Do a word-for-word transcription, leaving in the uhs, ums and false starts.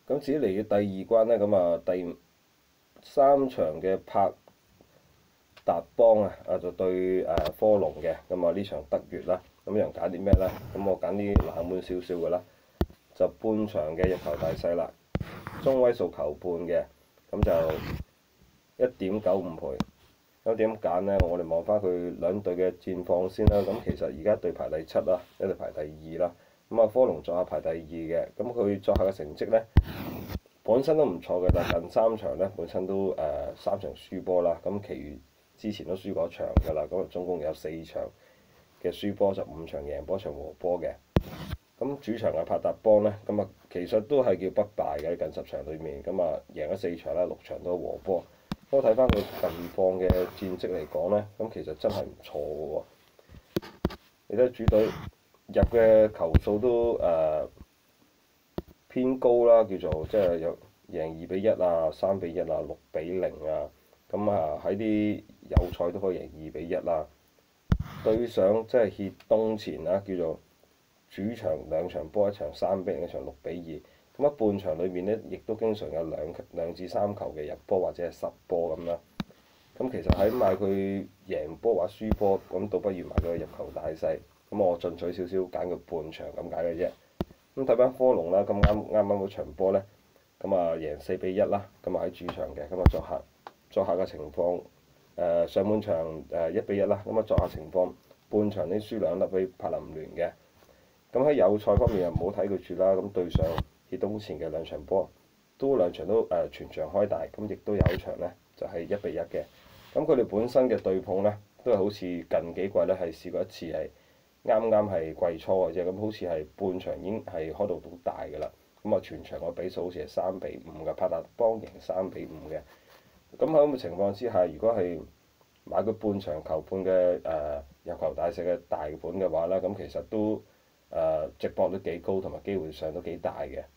咁至於嚟嘅第二關呢，咁啊第三場嘅柏達邦啊，啊就對誒科隆嘅，咁啊呢場德乙啦，咁有人揀啲咩呢？咁我揀啲冷門少少嘅啦，就半場嘅入球大細啦，中位數球半嘅，咁就一點九五倍。咁點揀呢？我哋望翻佢兩隊嘅戰況先啦。咁其實而家對排第七啦，一隊排第二啦。咁啊，科隆作客排第二嘅，咁佢作客嘅成績呢，本身都唔錯嘅，但係近三場呢，本身都誒、呃、三場輸波啦。咁其餘之前都輸過一場㗎啦。咁總共有四場嘅輸波，就五場贏波，一場和波嘅。咁主場嘅柏達邦呢，咁啊其實都係叫不敗嘅，近十場裡面，咁啊贏咗四場啦，六場都和波。我睇翻佢近況嘅戰績嚟講呢，咁其實真係唔錯嘅喎。你睇主隊入嘅球數都誒、呃、偏高啦，叫做即係有贏二比一啊、三比一啊、六比零啊，咁啊喺啲友賽都可以贏二比一啦。對上即係歇冬前啦，叫做主場兩場波，一場三比零，一場六比二。咁啊半場裏面呢，亦都經常有兩兩至三球嘅入波或者係失波咁啦。咁其實喺買佢贏波或輸波，咁倒不如買佢入球大細。咁我進取少少揀佢半場咁解嘅啫。咁睇翻科隆啦，咁啱啱啱嗰場波呢，咁啊贏四比一啦，咁啊喺主場嘅，咁啊作客作客嘅情況，誒、呃、上半場誒一比一啦，咁啊作客情況半場呢輸兩粒俾柏林聯嘅。咁喺友賽方面又唔好睇佢住啦，咁對上歇冬前嘅兩場波，都兩場都誒、呃、全場開大，咁亦都有一場呢就係、是、一比一嘅。咁佢哋本身嘅對碰呢，都係好似近幾季呢係試過一次係啱啱係季初嘅啫，咁好似係半場已經係開到到大㗎啦。咁啊全場個比數好似係三比五嘅，柏達邦贏三比五嘅。咁喺咁嘅情況之下，如果係買佢半場球半嘅誒入球大細嘅大盤嘅話咧，咁其實都誒、呃、值博率幾高，同埋機會上都幾大嘅。